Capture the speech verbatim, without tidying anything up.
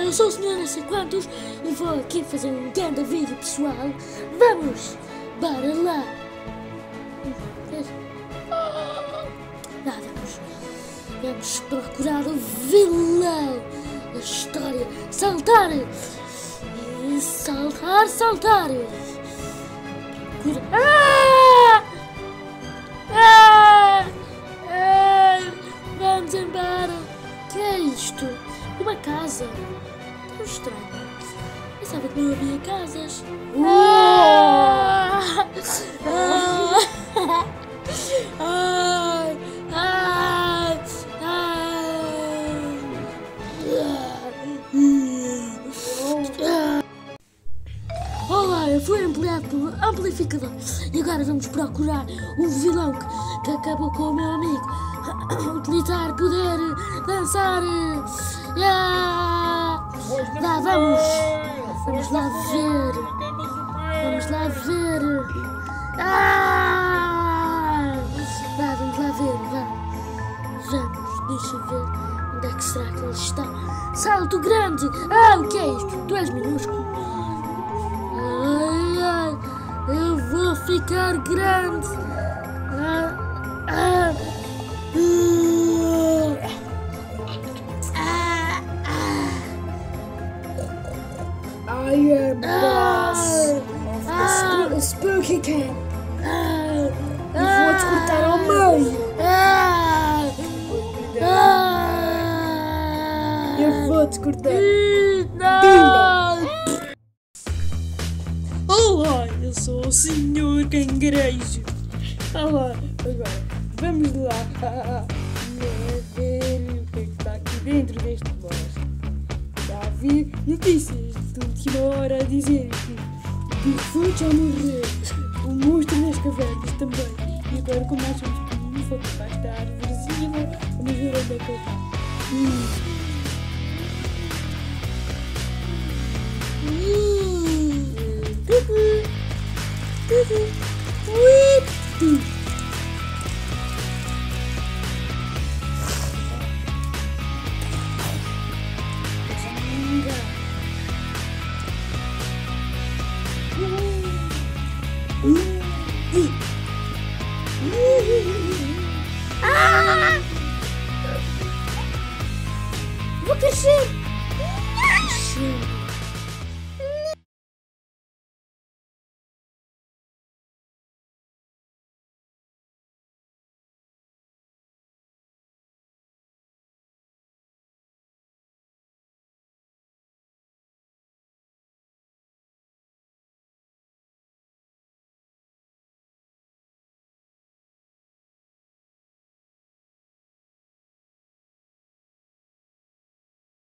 eu sou o senhor não sei quantos e vou aqui fazer um grande vídeo pessoal. Vamos, bora lá. Lá vamos. Vamos procurar o vilão da história. Saltar! E saltar, saltar! Procura... Ah! Ah! Ah! Vamos embora! Que é isto? Uma casa? Tão estranho. Pensava que não havia casas. Ah! Ah! Ai! Ai! Ai! Olá, eu fui empregado pelo amplificador e agora vamos procurar o vilão que, que acabou com o meu amigo. Utilizar poder, dançar. Yeah! Lá vamos. Vamos lá ver. Vamos lá ver. Ah! Vá, vamos lá ver. Vá. Vamos, deixa eu ver. Onde é que será que ele está? Salto grande! Ah, o que é isto? Tu és minúsculo. Ai, ai, eu vou ficar grande. Ah, ah, ah, I am boss of ah, the Spooky Camp. ah, E vou-te cortar ao meio. ah, ah, Eu vou-te cortar. Não! Olá, eu sou o senhor Cangrejo. Olá, agora vamos lá a ver o que é que está aqui dentro deste boss. Já vi notícias de última hora a dizer que o Bigfoot já morreu, o monstro das cavernas também. E agora, como nós somos pequeninos, vou tocar esta árvorezinha, vamos ver onde é que ele está. Hum. Ah! Vou crescer! Crescer!